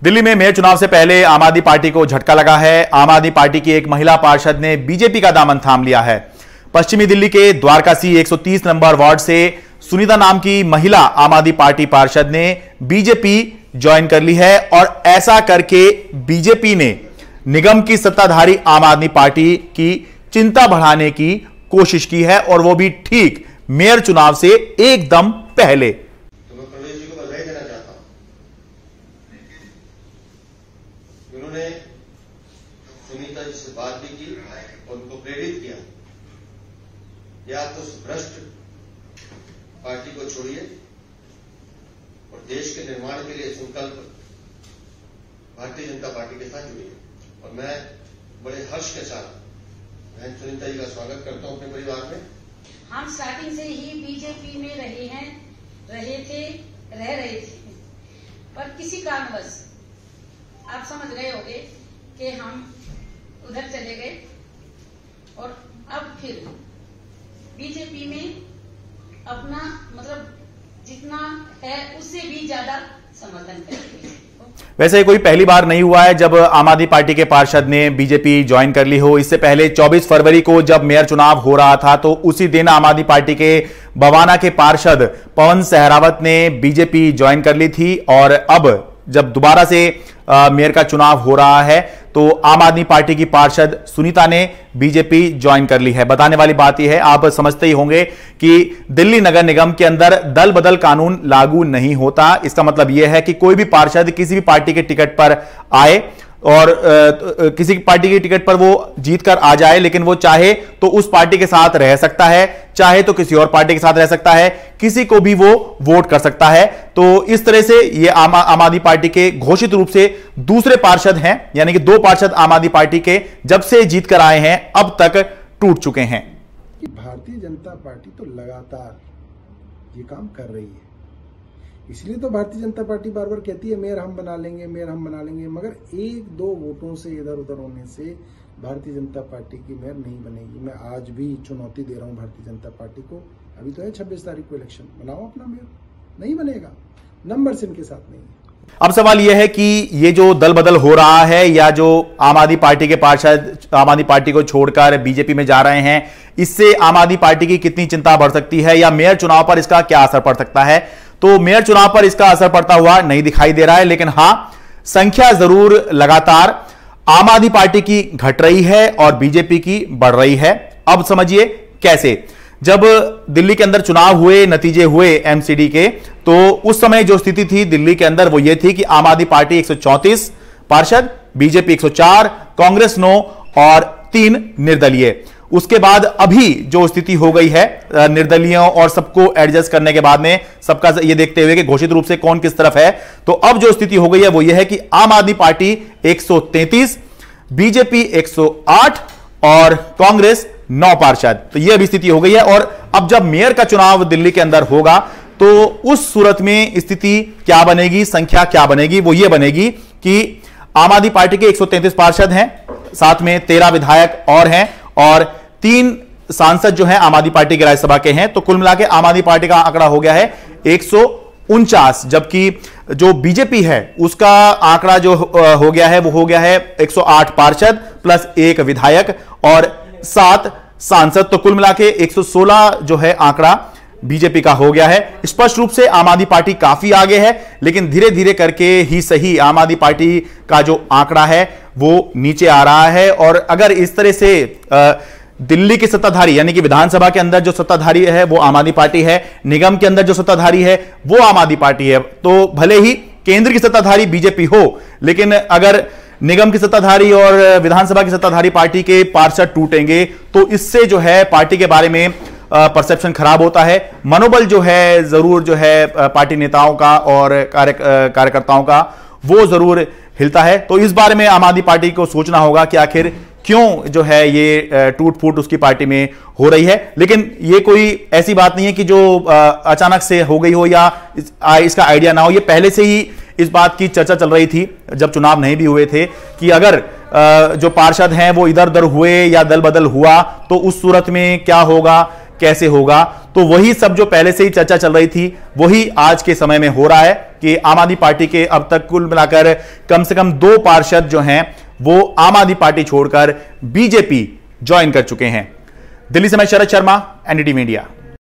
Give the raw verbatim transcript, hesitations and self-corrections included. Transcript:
दिल्ली में मेयर चुनाव से पहले आम आदमी पार्टी को झटका लगा है। आम आदमी पार्टी की एक महिला पार्षद ने बीजेपी का दामन थाम लिया है। पश्चिमी दिल्ली के द्वारकासी एक सौ तीस नंबर वार्ड से सुनीता नाम की महिला आम आदमी पार्टी पार्षद ने बीजेपी ज्वाइन कर ली है और ऐसा करके बीजेपी ने निगम की सत्ताधारी आम आदमी पार्टी की चिंता बढ़ाने की कोशिश की है और वो भी ठीक मेयर चुनाव से एकदम पहले। तो मैं प्रवेश जी को बधाई देना चाहता हूं। उन्होंने सुनीता जी से बात भी की और उनको प्रेरित किया, या तो उस भ्रष्ट पार्टी को छोड़िए और देश के निर्माण के लिए संकल्प भारतीय जनता पार्टी के साथ जुड़िए। और मैं बड़े हर्ष के साथ बहन सुनीता जी का स्वागत करता हूं अपने परिवार में। हम स्टार्टिंग से ही बीजेपी में रहे हैं, रहे थे, रह रहे थे, पर किसी कारणवश आप समझ गए होंगे कि हम उधर चले गए और अब फिर बीजेपी में अपना मतलब जितना है उससे भी ज्यादा समर्थन करेंगे। वैसे कोई पहली बार नहीं हुआ है जब आम आदमी पार्टी के पार्षद ने बीजेपी ज्वाइन कर ली हो। इससे पहले चौबीस फरवरी को जब मेयर चुनाव हो रहा था तो उसी दिन आम आदमी पार्टी के बवाना के पार्षद पवन सहरावत ने बीजेपी ज्वाइन कर ली थी और अब जब दोबारा से मेयर का चुनाव हो रहा है तो आम आदमी पार्टी की पार्षद सुनीता ने बीजेपी ज्वाइन कर ली है। बताने वाली बात यह है, आप समझते ही होंगे कि दिल्ली नगर निगम के अंदर दल बदल कानून लागू नहीं होता। इसका मतलब यह है कि कोई भी पार्षद किसी भी पार्टी के टिकट पर आए और आ, किसी पार्टी की टिकट पर वो जीत कर आ जाए, लेकिन वो चाहे तो उस पार्टी के साथ रह सकता है, चाहे तो किसी और पार्टी के साथ रह सकता है, किसी को भी वो वोट कर सकता है। तो इस तरह से ये आम आम आदमी पार्टी के घोषित रूप से दूसरे पार्षद हैं, यानी कि दो पार्षद आम आदमी पार्टी के जब से जीत कर आए हैं अब तक टूट चुके हैं। भारतीय जनता पार्टी तो लगातार ये काम कर रही है, इसलिए तो भारतीय जनता पार्टी बार बार कहती है मेयर हम बना लेंगे, मेयर हम बना लेंगे, मगर एक दो वोटों से इधर उधर होने से भारतीय जनता पार्टी की मेयर नहीं बनेगी। मैं आज भी चुनौती दे रहा हूं भारतीय जनता पार्टी को, अभी तो है छब्बीस तारीख को इलेक्शन, बनाओ अपना मेयर, नहीं बनेगा, नंबर से इनके साथ नहीं है। अब सवाल यह है कि ये जो दल बदल हो रहा है या जो आम आदमी पार्टी के पार्षद आम आदमी पार्टी को छोड़कर बीजेपी में जा रहे हैं, इससे आम आदमी पार्टी की कितनी चिंता बढ़ सकती है या मेयर चुनाव पर इसका क्या असर पड़ सकता है? तो मेयर चुनाव पर इसका असर पड़ता हुआ नहीं दिखाई दे रहा है, लेकिन हां, संख्या जरूर लगातार आम आदमी पार्टी की घट रही है और बीजेपी की बढ़ रही है। अब समझिए कैसे। जब दिल्ली के अंदर चुनाव हुए, नतीजे हुए एमसीडी के, तो उस समय जो स्थिति थी दिल्ली के अंदर वो ये थी कि आम आदमी पार्टी एक सौ चौंतीस पार्षद, बीजेपी एक सौ चार, कांग्रेस नौ और तीन निर्दलीय। उसके बाद अभी जो स्थिति हो गई है निर्दलीयों और सबको एडजस्ट करने के बाद में, सबका ये देखते हुए कि घोषित रूप से कौन किस तरफ है, तो अब जो स्थिति हो गई है वो ये है कि आम आदमी पार्टी एक सौ तैंतीस, बीजेपी एक सौ आठ और कांग्रेस नौ पार्षद। तो ये अभी स्थिति हो गई है और अब जब मेयर का चुनाव दिल्ली के अंदर होगा तो उस सूरत में स्थिति क्या बनेगी, संख्या क्या बनेगी? वो ये बनेगी कि आम आदमी पार्टी के एक सौ तैंतीस पार्षद हैं, साथ में तेरह विधायक और हैं और तीन सांसद जो हैं आम आदमी पार्टी के राज्यसभा के हैं। तो कुल मिला के आम आदमी पार्टी का आंकड़ा हो गया है एक सौ उनचास, जबकि जो बीजेपी है उसका आंकड़ा जो हो गया है वो हो गया है एक सौ आठ पार्षद प्लस एक विधायक और सात सांसद। तो कुल मिला के एक सौ सोलह जो है आंकड़ा बीजेपी का हो गया है। स्पष्ट रूप से आम आदमी पार्टी काफी आगे है, लेकिन धीरे धीरे करके ही सही आम आदमी पार्टी का जो आंकड़ा है वो नीचे आ रहा है। और अगर इस तरह से आ, दिल्ली की सत्ताधारी यानी कि विधानसभा के अंदर जो सत्ताधारी है वो आम आदमी पार्टी है, निगम के अंदर जो सत्ताधारी है वो आम आदमी पार्टी है, तो भले ही केंद्र की सत्ताधारी बीजेपी हो, लेकिन अगर निगम की सत्ताधारी और विधानसभा की सत्ताधारी पार्टी के पार्षद टूटेंगे तो इससे जो है पार्टी के बारे में परसेप्शन खराब होता है, मनोबल जो है जरूर जो है पार्टी नेताओं का और कार्य कार्यकर्ताओं का वो जरूर हिलता है। तो इस बारे में आम आदमी पार्टी को सोचना होगा कि आखिर क्यों जो है ये टूट फूट उसकी पार्टी में हो रही है। लेकिन ये कोई ऐसी बात नहीं है कि जो अचानक से हो गई हो या इस, इसका आइडिया ना हो। ये पहले से ही इस बात की चर्चा चल रही थी जब चुनाव नहीं भी हुए थे कि अगर जो पार्षद हैं वो इधर उधर हुए या दल बदल हुआ तो उस सूरत में क्या होगा, कैसे होगा। तो वही सब जो पहले से ही चर्चा चल रही थी वही आज के समय में हो रहा है कि आम आदमी पार्टी के अब तक कुल मिलाकर कम से कम दो पार्षद जो हैं वो आम आदमी पार्टी छोड़कर बीजेपी ज्वाइन कर चुके हैं। दिल्ली से मैं शरद शर्मा, एनडीटीवी मीडिया।